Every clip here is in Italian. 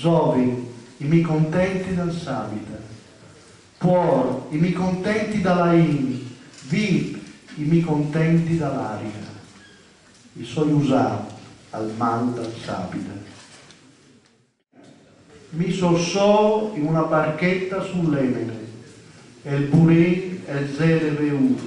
Zovi, i mi contenti dal Sabita, Puor, i mi contenti dalla In, Vi, i mi contenti dall'Aria, i suoi usati al mal dal Sabita. Mi sossò in una barchetta sull'Emene, e il Burin e il Zere Veuto.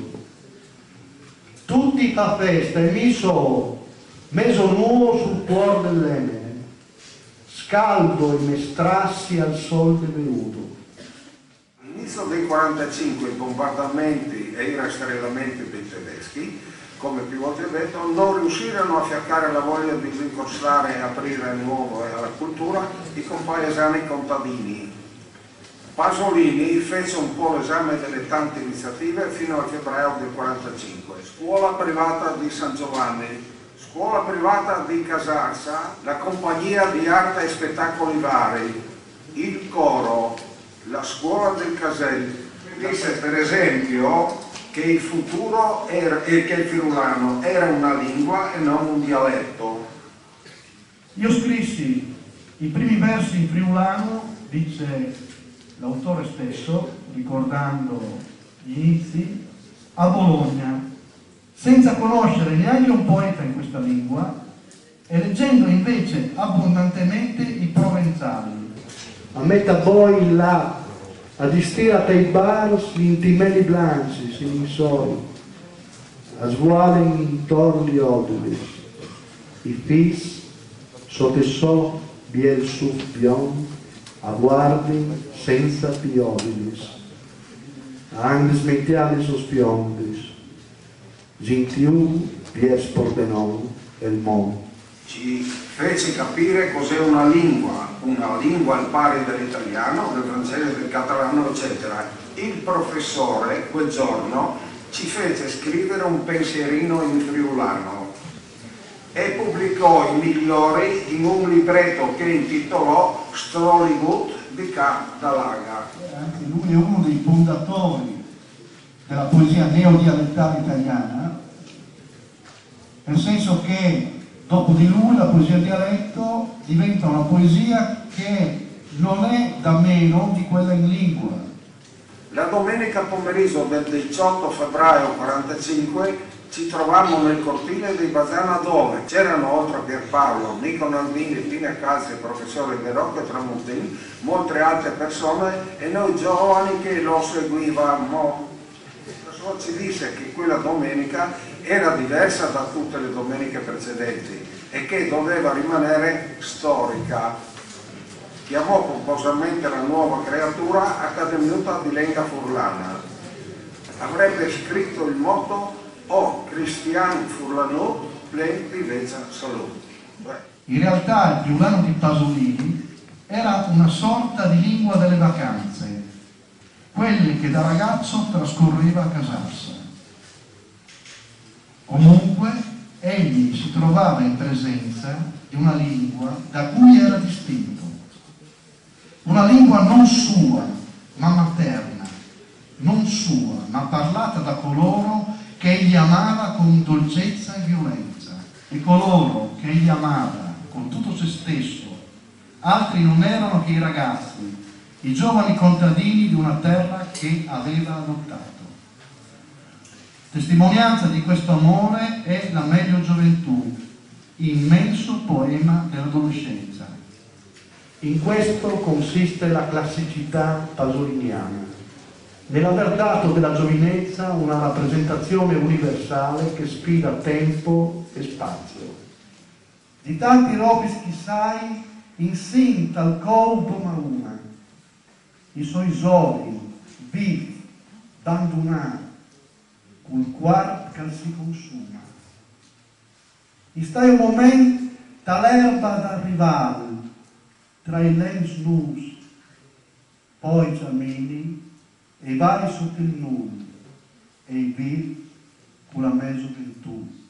Tutti a festa e mi so meso nuovo sul cuore dell'Emene, scaldo e mestrassi al sol de Veuto. All'inizio dei 45 i bombardamenti e i rastrellamenti dei tedeschi, come più volte detto, non riuscirono a fiaccare la voglia di rinforzare e aprire di nuovo alla cultura i compaesani contadini. Pasolini fece un po' l'esame delle tante iniziative fino al febbraio del 45. Scuola privata di San Giovanni, scuola privata di Casarsa, la compagnia di arte e spettacoli vari, il coro, la scuola del Casell. Disse per esempio che il futuro era, e che il friulano era una lingua e non un dialetto. Io scrissi i primi versi in friulano, dice l'autore stesso, ricordando gli inizi, a Bologna, senza conoscere neanche un poeta in questa lingua e leggendo invece abbondantemente i provenzali. A metà voi là, a distira tei baros gli intimeli blanci, sinisoi, a svualen intorno gli odulis, i fis, sotto biel su bion, a guardi senza piovilis, a anglis mentialis ospiondis, gintiu pies pordenon el mon. Ci fece capire cos'è una lingua al pari dell'italiano, del francese, del catalano, eccetera. Il professore quel giorno ci fece scrivere un pensierino in friulano e pubblicò i migliori in un libretto che intitolò Stroligut di Cap d'Alaga. Anche lui è uno dei fondatori della poesia neodialettale italiana, nel senso che dopo di lui la poesia dialetto diventa una poesia che non è da meno di quella in lingua. La domenica pomeriggio del 18 febbraio 45 ci trovammo nel cortile di Bazzana dove c'erano, oltre a Pierpaolo, Nico Naldini, Pina Calzi, il professore De Rocco e Tramontin, molte altre persone e noi giovani che lo seguivamo. Il professore ci disse che quella domenica era diversa da tutte le domeniche precedenti e che doveva rimanere storica. Chiamò pomposamente la nuova creatura Accademiuta di Lenga Furlana. Avrebbe scritto il motto O Cristian Furlanut plen vivezza salut. In realtà il friulano di Pasolini era una sorta di lingua delle vacanze, quelle che da ragazzo trascorreva a Casarsa. Comunque egli si trovava in presenza di una lingua da cui era distinto, una lingua non sua ma materna, non sua ma parlata da coloro che egli amava con dolcezza e violenza, e coloro che egli amava con tutto se stesso altri non erano che i ragazzi, i giovani contadini di una terra che aveva adottato. Testimonianza di questo amore è La meglio gioventù, immenso poema dell'adolescenza. In questo consiste la classicità pasoliniana, nell'aver dato della giovinezza una rappresentazione universale che sfida tempo e spazio. Di tanti robis chissai insin tal colpo mauna, i suoi zoli, viv, dandunà, col quart che si consuma. I stai un moment tal'erba d'arrivare tra i lens nus, poi cammini e vai sotto il nulla e i viv con la mezzo virtù.